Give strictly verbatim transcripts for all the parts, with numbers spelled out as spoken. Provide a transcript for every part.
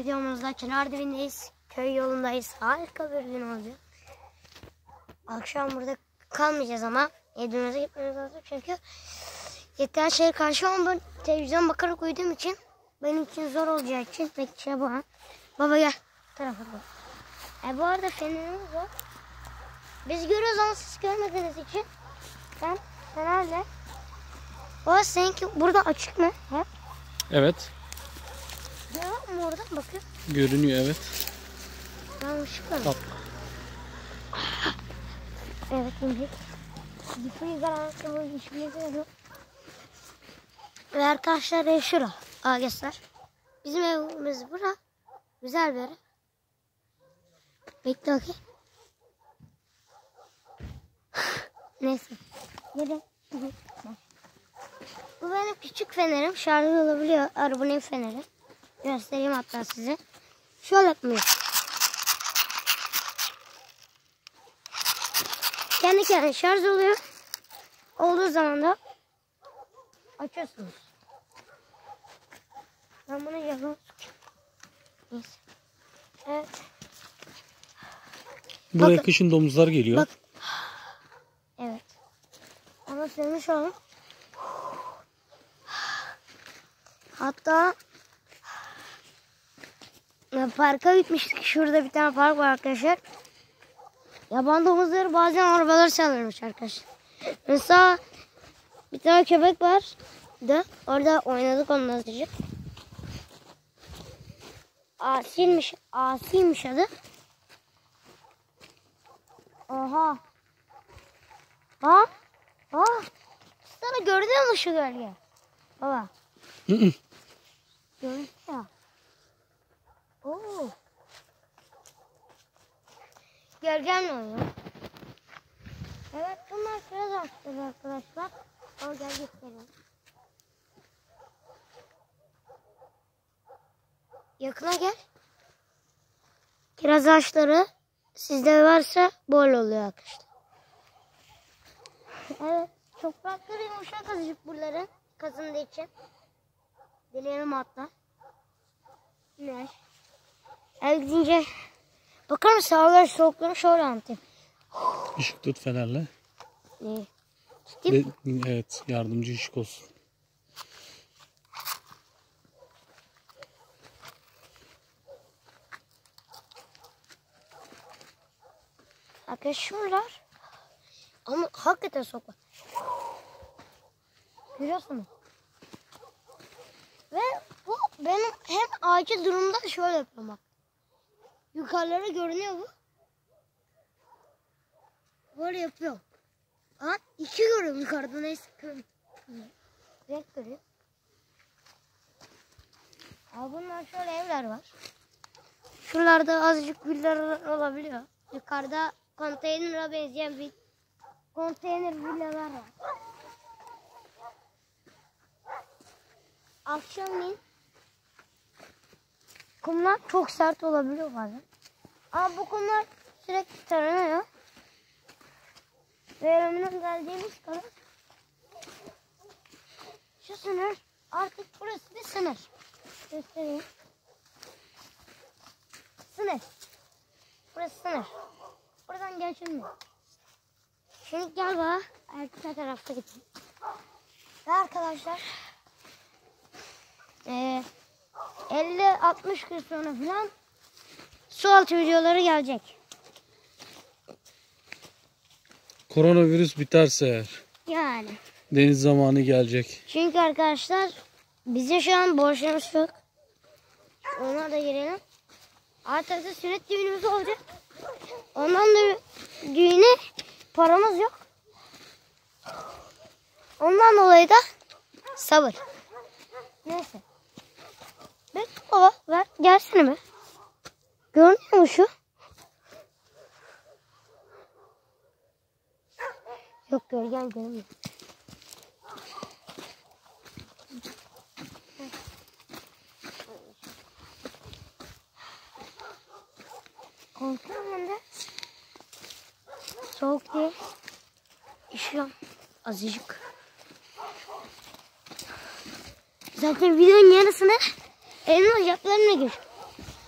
videomuzda Çınardibin'deyiz. Köy yolundayız. Harika bir gün olacak. Akşam burada kalmayacağız ama evimize gitmemiz lazım çünkü yeter şeye karşı ama ben televizyon bakarak uyuduğum için benim için zor olacağı için bekçiye bu an. Baba gel. Bu tarafa bak. E bu arada fenerimiz var. Biz görüyoruz ama siz görmediğiniz için ben fenerle. O seninki burada açık mı? Hep. Evet. Görüyor musun oradan bakıyor? Görünüyor evet. Ben ışıkla mı? Bak. Evet şimdi. Gitmeyi garanti hiçbir şey yok. Ve arkadaşlar ev şura. Aa göster. Bizim evimiz bura. Güzel bir yer. Bekle okey. Neyse. Yürü. Bu benim küçük fenerim. Şarjı olabiliyor. Arabanın feneri. Göstereyim hatta size. Şöyle yapmıyor. Kendi kendine şarj oluyor. Olduğu zaman da açıyorsunuz. Ben bunu yapalım. Neyse. Evet. Buraya Bakın. kışın domuzlar geliyor. Bak. Evet. Ama söylemiş olalım. Hatta ya, parka gitmiştik. Şurada bir tane park var arkadaşlar. Yaban domuzları bazen arabalar çalırmış arkadaşlar. Mesela bir tane köpek var da orada oynadık onunla azıcık. Asiymiş, Asiymiş adı. Oha. Ha? Ha? Sana gördün mü şu gölge? Baba. Hı hı. Gördün ya. Oo. Gölgemle oynuyor. Evet bunlar kiraz ağaçları arkadaşlar. O gel gösterelim. Yakına gel. Kiraz ağaçları sizde varsa bol oluyor arkadaşlar. Evet. Toprakları yumuşak azıcık buraların kazındığı için. Dileyelim hatta. Ne? El gidince bakar mısın havalar soğukluğunu şöyle anlatayım. Işık tut fenerle. İyi. Ve, evet yardımcı ışık olsun. Arkadaşlar ama hakikaten soğuk. Görüyorsunuz. Ve bu benim hem acil durumda şöyle yapıyorum bak. Yukarılara görünüyor bu. Böyle yapıyor. Aa, iki görüyorum yukarıda neyse. Renk görüyor. Aa, bunlar şöyle evler var. Şuralarda azıcık villalar olabiliyor. Yukarıda konteynere benzeyen bir konteyner villalar var. Akşamleyin kumlar çok sert olabiliyor bazen. Ama bu kumlar sürekli taranıyor. Ve elimden geldiğimiz kadar şu sınır artık burası bir sınır. Göstereyim. Sınır. Burası sınır. Buradan geçilmiyor. Şimdi gel bana arka tarafta gidelim. Ve arkadaşlar Ee, elli altmış gün sonra falan su altı videoları gelecek. Koronavirüs biterse eğer. Yani. Deniz zamanı gelecek. Çünkü arkadaşlar bize şu an borçlarımız yok. Ona da girelim. Artık da sünnet düğünümüz olacak. Ondan da düğüne paramız yok. Ondan dolayı da sabır. Neyse. Bekle baba ver gelsene mi? Görünüyor mu şu? Yok gölgen görünmüyor. Korkuyorum ben de. Soğuk diye. Üşüyorum azıcık. Zaten videonun yarısını elma yaplarına gir.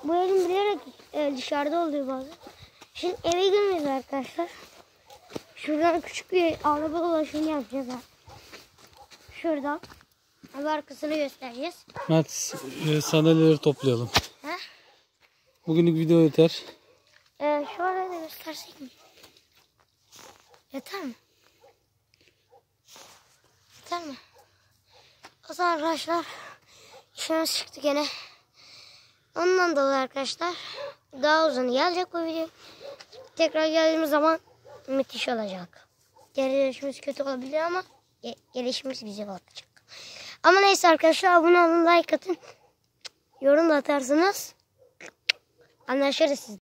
Bu elim bilerek e, dışarıda oluyor bazen. Şimdi eve girmeyiz arkadaşlar. Şuradan küçük bir araba dolaşımı yapacağız. Ha. Şuradan. Abi arkasını göstereceğiz. Mert, e, sandalyeleri toplayalım. Ha? Bugünlük video yeter. Ee, şu arada da göstersek mi? Yeter mi? Yeter mi? O zaman arkadaşlar işimiz çıktı gene. Ondan dolayı arkadaşlar daha uzun gelecek bu video. Tekrar geldiğimiz zaman müthiş olacak. Gelişimiz kötü olabilir ama gelişimiz güzel olacak. Ama neyse arkadaşlar, abone olun, like atın. Yorum da atarsınız. Anlaşırız siz.